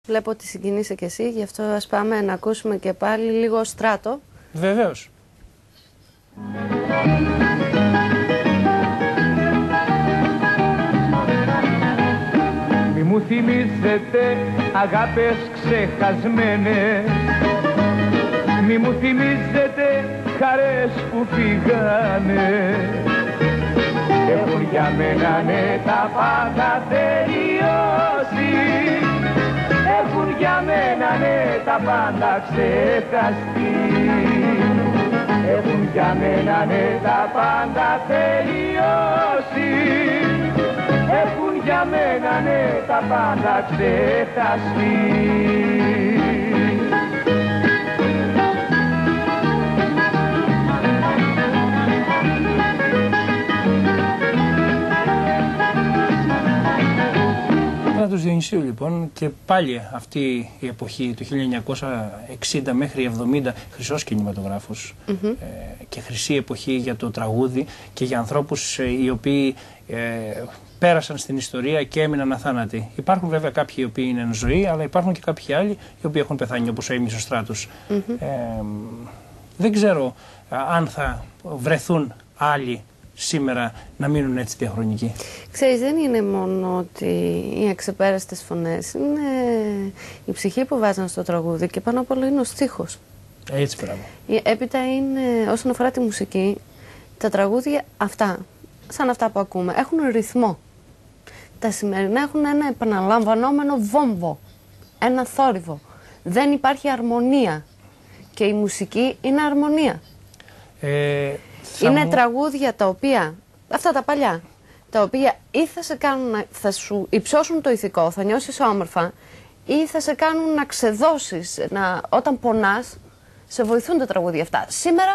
Βλέπω ότι συγκινείσαι κι εσύ, γι' αυτό ας πάμε να ακούσουμε και πάλι λίγο Στράτο. Βεβαίως. Μη μου θυμίζετε αγάπες ξεχασμένες, μη μου θυμίζετε χαρές που φύγανε. Έχουν για μένα ναι τα πάντα τελειώσει, έχουν για μένα ναι τα πάντα ξεχαστεί. Έχουν για μένα ναι τα πάντα τελειώσει, έχουν για μένα ναι τα πάντα ξεχαστεί. Στράτος Διονυσίου λοιπόν, και πάλι αυτή η εποχή του 1960 μέχρι 70, χρυσός κινηματογράφος και χρυσή εποχή για το τραγούδι και για ανθρώπους οι οποίοι πέρασαν στην ιστορία και έμειναν αθάνατοι. Υπάρχουν βέβαια κάποιοι οι οποίοι είναι εν ζωή, αλλά υπάρχουν και κάποιοι άλλοι οι οποίοι έχουν πεθάνει, όπως ο Έμις ο Στράτος. Δεν ξέρω αν θα βρεθούν άλλοι σήμερα να μείνουν έτσι διαχρονικοί. Ξέρεις, δεν είναι μόνο ότι οι αξεπέραστες φωνές, είναι η ψυχή που βάζαν στο τραγούδι και πάνω απ' όλα είναι ο στίχος. Έτσι πράγμα. Έπειτα είναι, όσον αφορά τη μουσική, τα τραγούδια αυτά, σαν αυτά που ακούμε, έχουν ρυθμό. Τα σημερινά έχουν ένα επαναλαμβανόμενο βόμβο, ένα θόρυβο. Δεν υπάρχει αρμονία και η μουσική είναι αρμονία. Είναι τραγούδια τα οποία, αυτά τα παλιά, τα οποία ή θα σε κάνουν, θα σου υψώσουν το ηθικό, θα νιώσεις όμορφα, ή θα σε κάνουν να ξεδώσεις, όταν πονάς, σε βοηθούν τα τραγούδια αυτά. Σήμερα...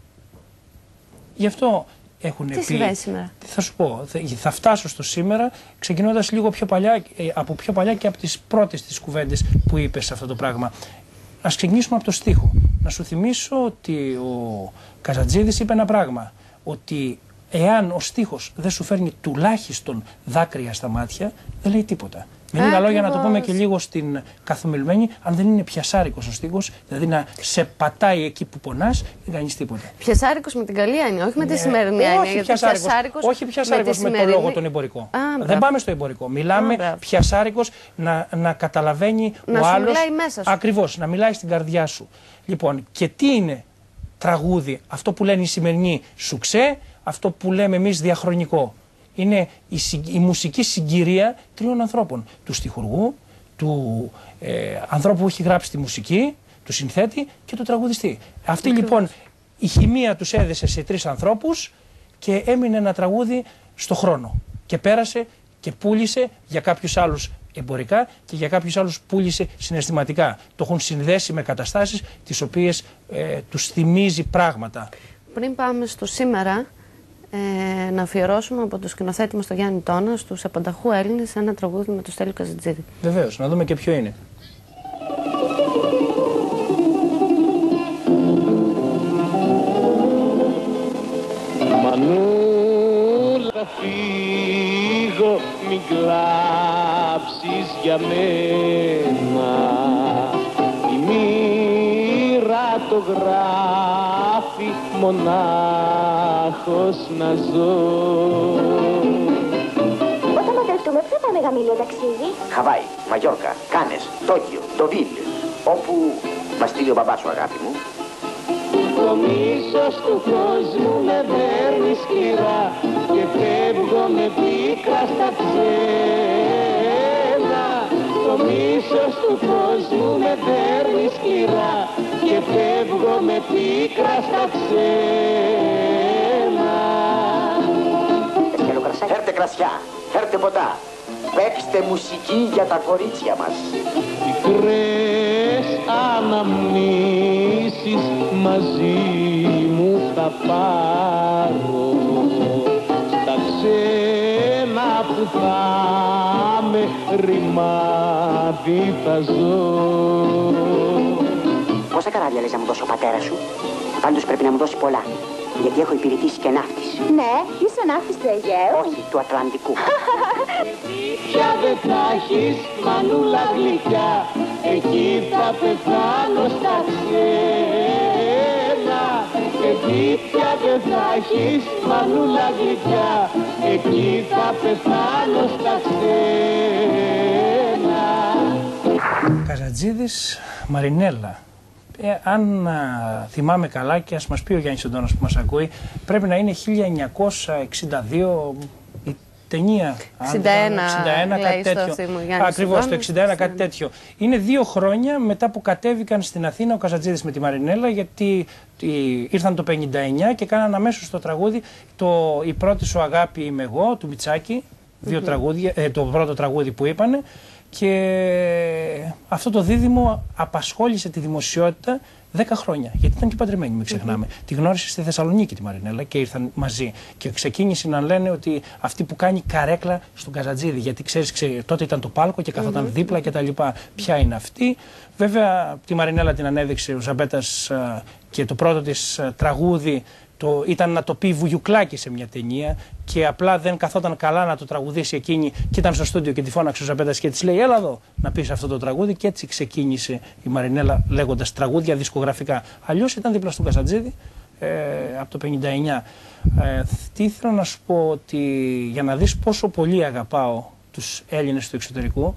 Γι' αυτό έχουν πει... Τι συμβαίνει σήμερα? Θα σου πω, θα φτάσω στο σήμερα, ξεκινώντας λίγο πιο παλιά, από πιο παλιά και από τις πρώτες τις κουβέντες που είπες σε αυτό το πράγμα. Ας ξεκινήσουμε από το στίχο. Να σου θυμίσω ότι ο Καζατζίδης είπε ένα πράγμα, ότι εάν ο στίχος δεν σου φέρνει τουλάχιστον δάκρυα στα μάτια, δεν λέει τίποτα. Με λίγα λόγια, να το πούμε και λίγο στην καθομιλουμένη, αν δεν είναι πιασάρικος ο στίχος, δηλαδή να σε πατάει εκεί που πονάς, δεν κάνεις τίποτα. Πιασάρικος με την καλή έννοια, όχι με τη σημερινή έννοια. Όχι πιασάρικος με το λόγο τον εμπορικό. Δεν πάμε στο εμπορικό. Μιλάμε πιασάρικος να καταλαβαίνει ο άλλος. Ακριβώς, να μιλάει στην καρδιά σου. Λοιπόν, και τι είναι τραγούδι, αυτό που λένε οι σημερινοί σουξέ, αυτό που λέμε εμείς διαχρονικό. Είναι η μουσική συγκυρία τριών ανθρώπων. Του στιχουργού, του ανθρώπου που έχει γράψει τη μουσική, του συνθέτη και του τραγουδιστή. Αυτή λοιπόν η χημεία τους έδεσε σε τρεις ανθρώπους και έμεινε ένα τραγούδι στο χρόνο. Και πέρασε και πούλησε για κάποιους άλλους εμπορικά και για κάποιους άλλους πούλησε συναισθηματικά. Το έχουν συνδέσει με καταστάσεις τις οποίες τους θυμίζει πράγματα. Πριν πάμε στο σήμερα, να αφιερώσουμε από το σκηνοθέτη μας τον Γιάννη Τόνα στους απανταχού Έλληνες ένα τραγούδι με το Στέλιο Καζατζίδη. Βεβαίως, να δούμε και ποιο είναι. Μανούλα φύγω, μην κλάψεις για μένα, η μοίρα το γράφει μονάχος να ζω. Όταν μαζευτούμε, πού θα πάμε γαμήλιο ταξίδι? Χαβάη, Μαγιόρκα, Κάνες, Τόκιο, Ντοβίλ, όπου μας στείλει ο μπαμπάς σου, αγάπη μου. Το μίσος του κόσμου με παίρνει σκληρά και φεύγω με πίκρα στα ξένα. Το μίσος του κόσμου με παίρνει σκληρά και φεύγω με πίκρα στα ξένα. Φέρτε κρασιά, φέρτε ποτά, παίξτε μουσική για τα κορίτσια μας. Μικρές αναμνήσεις μαζί μου θα πάρω, στα ξένα που θα με ρημάδι θα ζω. Πόσα καράβια λες να μου δώσει ο πατέρας σου? Πάντως πρέπει να μου δώσει πολλά. Γιατί έχω υπηρετήσει και ναύτης. Ναι, είσαι ναύτης του Αιγαίου. Όχι, του Ατλαντικού. Πια δεν θα έχεις μανούλα γλυκιά, εκεί θα πεθάνω στα ξένα. Εκεί πια δεν θα έχεις μανούλα γλυκιά, εκεί θα πεθάνω στα ξένα. Καζατζίδης, Μαρινέλα. Αν θυμάμαι καλά, και ας μας πει ο Γιάννης Αντώνας που μας ακούει, πρέπει να είναι 1962 η ταινία. 61 κάτι τέτοιο. Ακριβώς, το 61 κάτι τέτοιο. Είναι 2 χρόνια μετά που κατέβηκαν στην Αθήνα ο Καζατζίδης με τη Μαρινέλα, γιατί ήρθαν το 59 και κάναν αμέσως το τραγούδι «Η πρώτη σου αγάπη είμαι εγώ» του Μητσάκη, τραγούδια, το πρώτο τραγούδι που είπανε. Και αυτό το δίδυμο απασχόλησε τη δημοσιότητα 10 χρόνια. Γιατί ήταν και παντρεμένοι, μην ξεχνάμε. Τη γνώρισε στη Θεσσαλονίκη τη Μαρινέλα και ήρθαν μαζί. Και ξεκίνησε να λένε ότι αυτή που κάνει καρέκλα στον Καζατζίδη. Γιατί ξέρεις, τότε ήταν το πάλκο και καθόταν δίπλα κτλ. Ποια είναι αυτή. Βέβαια, τη Μαρινέλα την ανέδειξε ο Ζαμπέτας και το πρώτο της τραγούδι ήταν να το πει Βουγιουκλάκη σε μια ταινία και απλά δεν καθόταν καλά να το τραγουδήσει εκείνη και ήταν στο στούντιο και τη φώναξε ο Ζαμπέτας και της λέει «Έλα εδώ να πεις αυτό το τραγούδι» και έτσι ξεκίνησε η Μαρινέλα λέγοντας τραγούδια δισκογραφικά. Αλλιώς ήταν δίπλα στον Καζατζίδη από το 59. Τι ήθελα να σου πω, ότι για να δεις πόσο πολύ αγαπάω τους Έλληνες του εξωτερικού,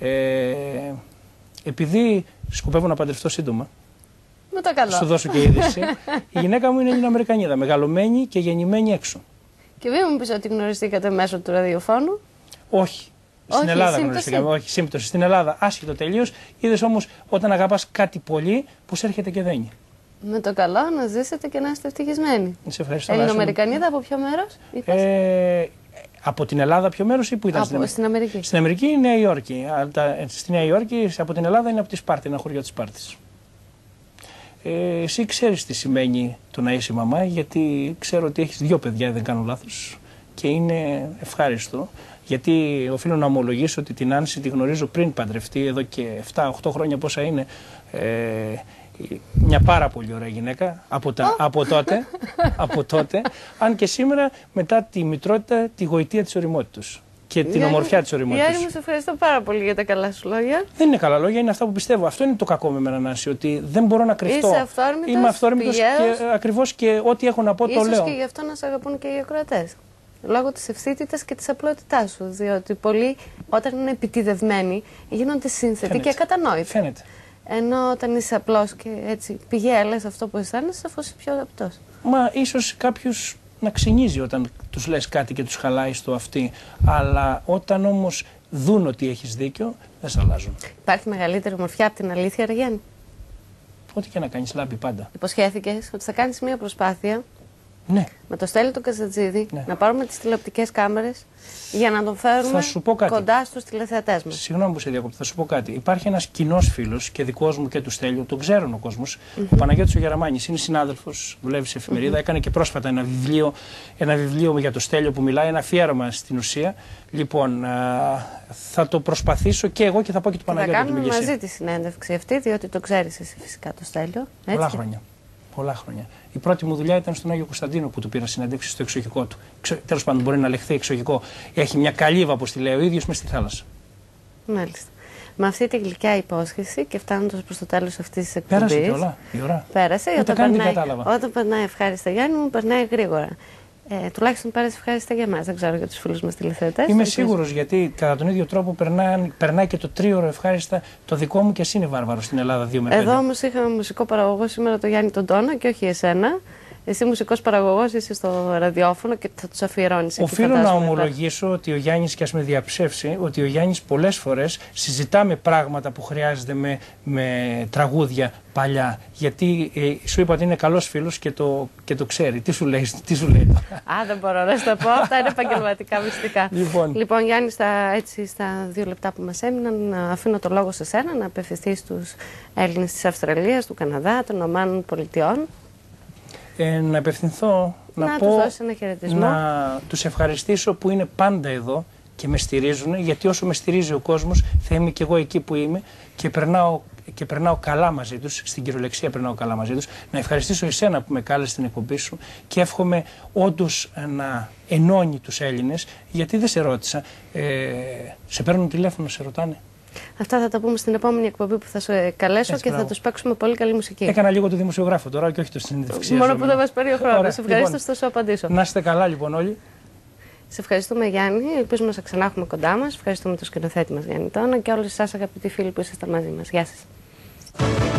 επειδή σκοπεύω να παντρευτώ σύντομα, σου δώσω και είδηση. Η γυναίκα μου είναι Ελληνοαμερικανίδα, μεγαλωμένη και γεννημένη έξω. Και μην μου πεις ότι γνωριστήκατε μέσω του ραδιοφώνου. Όχι. Στην Ελλάδα γνωριστήκαμε. Όχι, σύμπτωση. Στην Ελλάδα, άσχετο τελείως. Είδες όμως όταν αγαπάς κάτι πολύ, πως έρχεται και δένει. Με το καλό να ζήσετε και να είστε ευτυχισμένοι. Σε ευχαριστώ. Ελληνοαμερικανίδα από ποιο μέρος είπες? Από την Ελλάδα ποιο μέρος ή που ήταν? Στην Αμερική. Στην Αμερική είναι Νέα Υόρκη. Στη Νέα Υόρκη, από την Ελλάδα είναι από τη Σπάρτη, ένα χωριό της Σπάρτης. Εσύ ξέρεις τι σημαίνει το να είσαι μαμά, γιατί ξέρω ότι έχεις 2 παιδιά, δεν κάνω λάθος, και είναι ευχάριστο, γιατί οφείλω να ομολογήσω ότι την Άνση τη γνωρίζω πριν παντρευτεί, εδώ και 7-8 χρόνια πόσα είναι, μια πάρα πολύ ωραία γυναίκα από τότε, αν και σήμερα μετά τη μητρότητα, τη γοητεία της οριμότητας και την ομορφιά της οριμότητας. Γιάννη, μου σε ευχαριστώ πάρα πολύ για τα καλά σου λόγια. Δεν είναι καλά λόγια, είναι αυτά που πιστεύω. Αυτό είναι το κακό με εμένα, Νάση, ότι δεν μπορώ να κρυφτώ. Είσαι αυθόρμητος, είμαι αυθόρμητος και ακριβώς και ό,τι έχω να πω το λέω. Ίσως και γι' αυτό να σε αγαπούν και οι ακροατές. Λόγω της ευθύτητας και της απλότητάς σου. Διότι πολλοί όταν είναι επιτηδευμένοι γίνονται σύνθετοι και ακατανόητοι. Φαίνεται. Ενώ όταν είσαι απλός και έτσι πηγαίνεις αυτό που αισθάνεσαι, αφού είσαι πιο απτός. Μα ίσως κάποιους να ξυνίζει όταν τους λες κάτι και τους χαλάει στο αυτί, αλλά όταν όμως δουν ότι έχεις δίκιο, δεν σε αλλάζουν. Υπάρχει μεγαλύτερη ομορφιά από την αλήθεια, ρε Γιάννη? Ό,τι και να κάνεις, λάμπει πάντα. Υποσχέθηκες ότι θα κάνεις μια προσπάθεια, ναι, με το Στέλιο τον Καζατζίδη, να πάρουμε τις τηλεοπτικές κάμερες για να τον φέρουμε κοντά στους τηλεθεατές μας. Συγγνώμη που σε διακόπτω, θα σου πω κάτι. Υπάρχει ένας κοινός φίλος και δικός μου και του Στέλιου, τον ξέρουν ο κόσμος, ο Παναγιώτης ο Γεραμάνης, είναι συνάδελφος, δουλεύει σε εφημερίδα, έκανε και πρόσφατα ένα βιβλίο για το Στέλιο που μιλάει, ένα αφιέρωμα στην ουσία. Λοιπόν, θα το προσπαθήσω και εγώ και θα πω και του Παναγιώτη. Θα κάνουμε μαζί τη συνέντευξη αυτή, διότι το ξέρεις εσύ φυσικά το Στέλιο. Πολλά χρόνια. Η πρώτη μου δουλειά ήταν στον Άγιο Κωνσταντίνο που του πήρα συνέντευξη στο εξοχικό του. Τέλος πάντων, μπορεί να λεχθεί εξοχικό. Έχει μια καλύβα, όπως τη λέει ο ίδιος, μες στη θάλασσα. Μάλιστα. Με αυτή τη γλυκιά υπόσχεση και φτάνοντας προς το τέλος αυτής της εκπομπής. Πέρασε και όλα η ώρα. Πέρασε. Όταν περνάει ευχάριστα, Γιάννη μου, περνάει γρήγορα. Τουλάχιστον πέρασε ευχάριστα για εμάς. Δεν ξέρω για τους φίλους μας τηλεθεατές. Είμαι σίγουρος, γιατί κατά τον ίδιο τρόπο περνάει και το 3ωρο ευχάριστα το δικό μου και εσύ είναι βάρβαρο στην Ελλάδα 2 με 5. Εδώ όμως είχαμε μουσικό παραγωγό σήμερα, το Γιάννη τον Τόνα, και όχι εσένα. Εσύ μουσικός παραγωγός, είσαι στο ραδιόφωνο και θα τους αφιερώνεις. Οφείλω να ομολογήσω ότι ο Γιάννης, και ας με διαψεύσει, ότι ο Γιάννης πολλές φορές συζητάμε πράγματα που χρειάζεται με τραγούδια παλιά. Γιατί σου είπα ότι είναι καλός φίλος και το ξέρει. Τι σου λέει Α, δεν μπορώ να σου το πω. Αυτά είναι επαγγελματικά μυστικά. Λοιπόν, Γιάννη, στα 2 λεπτά που μας έμειναν, αφήνω το λόγο σε σένα να απευθυνθείς στους Έλληνες της Αυστραλίας, του Καναδά, των Ηνωμένων Πολιτειών. Να απευθυνθώ, να πω, τους δώσεις ένα χαιρετισμό. να τους ευχαριστήσω που είναι πάντα εδώ και με στηρίζουν, γιατί όσο με στηρίζει ο κόσμος θα είμαι και εγώ εκεί που είμαι και περνάω καλά μαζί τους, στην κυριολεξία περνάω καλά μαζί τους. Να ευχαριστήσω εσένα που με κάλεσε στην εκπομπή σου και εύχομαι όντως να ενώνει τους Έλληνες, γιατί δεν σε ρώτησα, σε παίρνουν τηλέφωνο, σε ρωτάνε. Αυτά θα τα πούμε στην επόμενη εκπομπή που θα σε καλέσω. Έτσι, και θα τους παίξουμε πολύ καλή μουσική. Έκανα λίγο το δημοσιογράφο τώρα και όχι το συνέντευξη. Μόνο που δεν μας παίρνει ο χρόνος. Σε ευχαριστώ, λοιπόν, θα σου απαντήσω. Να είστε καλά λοιπόν όλοι. Σε ευχαριστούμε, Γιάννη. Ελπίζουμε να σε ξανά έχουμε κοντά μας. Ευχαριστούμε τον σκηνοθέτη μας, Γιάννη Τόνα, και όλους εσάς, αγαπητοί φίλοι, που ήσασταν μαζί μας. Γεια σας.